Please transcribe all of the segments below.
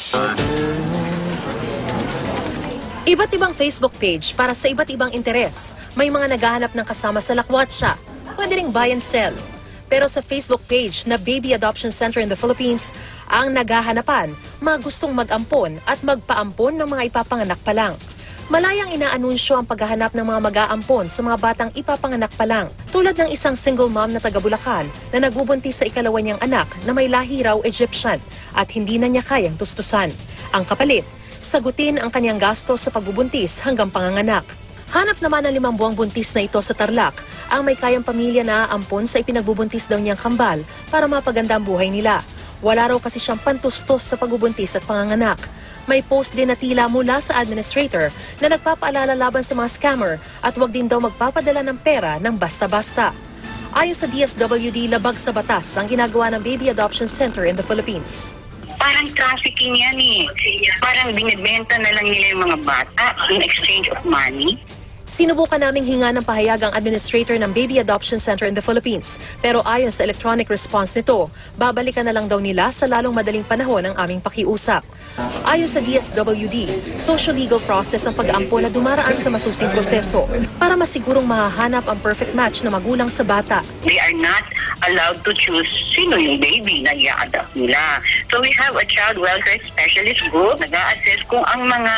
Iba't ibang Facebook page para sa iba't ibang interes. May mga naghahanap ng kasama sa lakwatsa. Pwede ring buy and sell. Pero sa Facebook page na Baby Adoption Center in the Philippines, ang naghahanapan, mga gustong mag-ampon at magpaampon ng mga ipapanganak pa lang. Malayang inaanunsyo ang paghahanap ng mga mag-aampon sa mga batang ipapanganak pa lang. Tulad ng isang single mom na taga Bulacan na nagbubuntis sa ikalawa niyang anak na may lahi raw Egyptian at hindi na niya kayang tustusan. Ang kapalit, sagutin ang kanyang gasto sa pagbubuntis hanggang panganganak. Hanap naman ng 5 buwang buntis na ito sa Tarlac ang may kayang pamilya na aampon sa ipinagbubuntis daw niyang kambal para mapaganda ang buhay nila. Wala raw kasi siyang pantustos sa pagbubuntis at panganganak. May post din na tila mula sa administrator na nagpapaalala laban sa mga scammer at huwag din daw magpapadala ng pera ng basta-basta. Ayon sa DSWD, labag sa batas ang ginagawa ng Baby Adoption Center in the Philippines. Parang trafficking yan eh. Parang binibenta na lang nila yung mga bata in exchange of money. Sinubukan naming hinga ng pahayag ang administrator ng Baby Adoption Center in the Philippines. Pero ayon sa electronic response nito, babalikan na lang daw nila sa lalong madaling panahon ang aming pakiusap. Ayon sa DSWD, social legal process ang pag-aampo na dumaraan sa masusing proseso para masigurong mahahanap ang perfect match na magulang sa bata. They are not allowed to choose sino yung baby na i-adopt nila. So we have a child welfare specialist group na nag-a-assess kung ang mga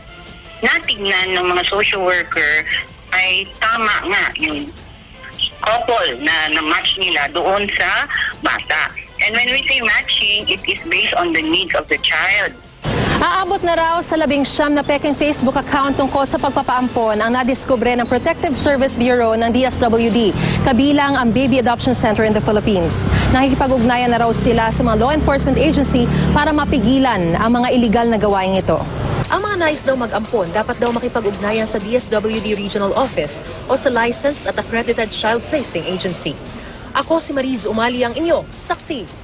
natignan ng mga social worker ay tama nga yung couple na match nila doon sa bata. And when we say matching, it is based on the needs of the child. Aabot na raw sa 19 na peking Facebook account tungkol sa pagpapaampon ang nadiskubre ng Protective Service Bureau ng DSWD, kabilang ang Baby Adoption Center in the Philippines. Nakikipag-ugnayan na raw sila sa mga law enforcement agency para mapigilan ang mga iligal na gawain ito. Ang mga nais daw mag-ampon dapat daw makipag-ugnayan sa DSWD Regional Office o sa Licensed at Accredited Child Placing Agency. Ako si Mariz Umali, ang inyong saksi.